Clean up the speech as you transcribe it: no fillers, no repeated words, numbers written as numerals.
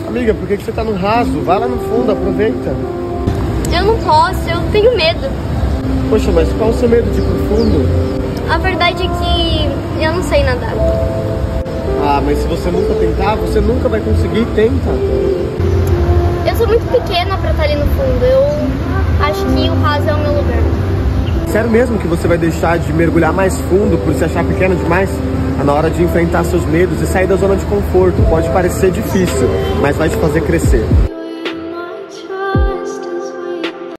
Amiga, por que você tá no raso? Vai lá no fundo, aproveita. Eu não posso, eu tenho medo. Poxa, mas qual o seu medo de ir pro fundo? A verdade é que eu não sei nadar. Ah, mas se você nunca tentar, você nunca vai conseguir. Tenta. Eu sou muito pequena pra estar ali no fundo. Eu acho que o raso é o meu lugar. Sério mesmo que você vai deixar de mergulhar mais fundo por se achar pequena demais? Na hora de enfrentar seus medos e sair da zona de conforto. Pode parecer difícil, mas vai te fazer crescer.